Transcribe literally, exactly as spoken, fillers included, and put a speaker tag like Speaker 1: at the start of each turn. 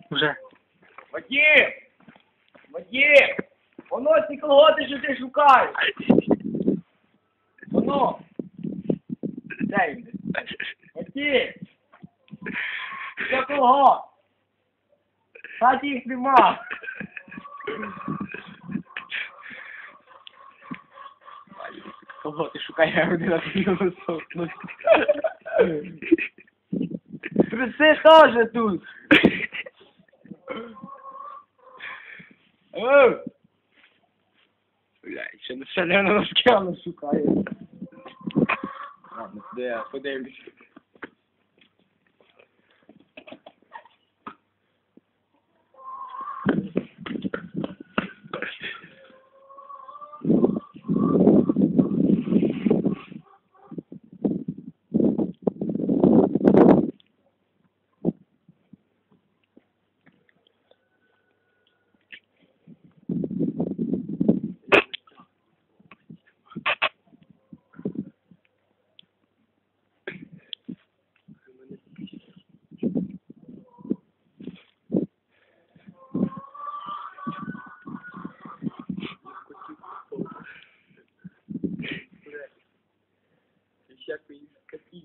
Speaker 1: Уже.
Speaker 2: Вадим! Вадим! Воно ці колготи, що ти шукаєш! Воно! Де він? Вадим! Це колгот! Хаті їх нема! Колготи шукає, я один раз його сохнуть. Труси теж тут! Оу! Блядь, ще не шалено розкяну шукає. Ладно, де я подивлюсь. Всякої скотини.